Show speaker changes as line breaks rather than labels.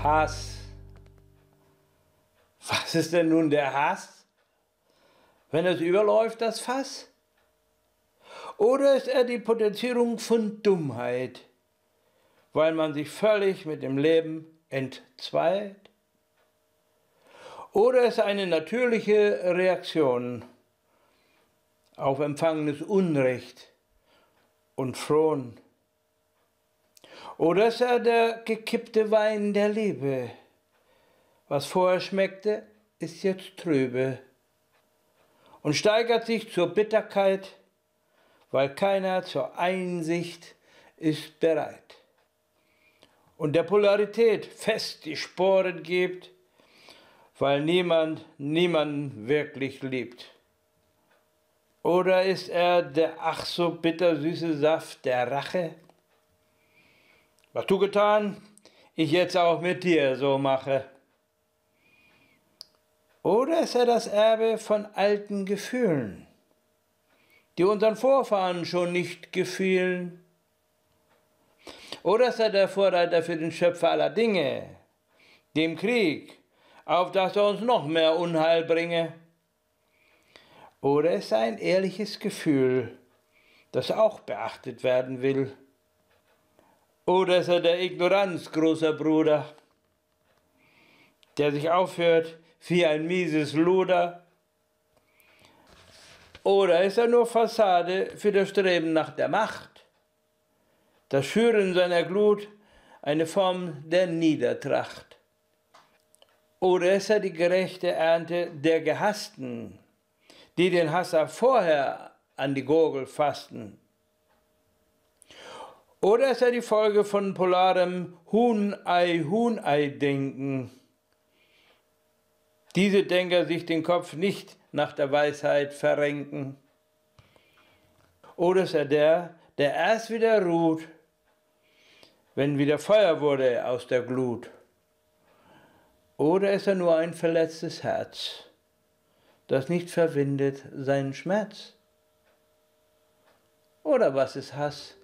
Hass. Was ist denn nun der Hass? Wenn es überläuft, das Fass? Oder ist er die Potenzierung von Dummheit, weil man sich völlig mit dem Leben entzweit? Oder ist er eine natürliche Reaktion auf empfangenes Unrecht und Frohn? Oder ist er der gekippte Wein der Liebe? Was vorher schmeckte, ist jetzt trübe und steigert sich zur Bitterkeit, weil keiner zur Einsicht ist bereit und der Polarität fest die Sporen gibt, weil niemand niemanden wirklich liebt. Oder ist er der ach so bittersüße Saft der Rache? Was du getan, ich jetzt auch mit dir so mache. Oder ist er das Erbe von alten Gefühlen, die unseren Vorfahren schon nicht gefielen? Oder ist er der Vorreiter für den Schöpfer aller Dinge, dem Krieg, auf dass er uns noch mehr Unheil bringe? Oder ist er ein ehrliches Gefühl, das auch beachtet werden will? Oder ist er der Ignoranz großer Bruder, der sich aufhört wie ein mieses Luder? Oder ist er nur Fassade für das Streben nach der Macht, das Schüren seiner Glut eine Form der Niedertracht? Oder ist er die gerechte Ernte der Gehassten, die den Hasser vorher an die Gurgel fassten? Oder ist er die Folge von polarem Huhn-Ei-Denken? Diese Denker sich den Kopf nicht nach der Weisheit verrenken. Oder ist er der erst wieder ruht, wenn wieder Feuer wurde aus der Glut? Oder ist er nur ein verletztes Herz, das nicht verwindet seinen Schmerz? Oder was ist Hass?